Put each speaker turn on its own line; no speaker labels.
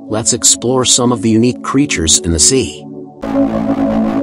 let's explore some of the unique creatures in the sea.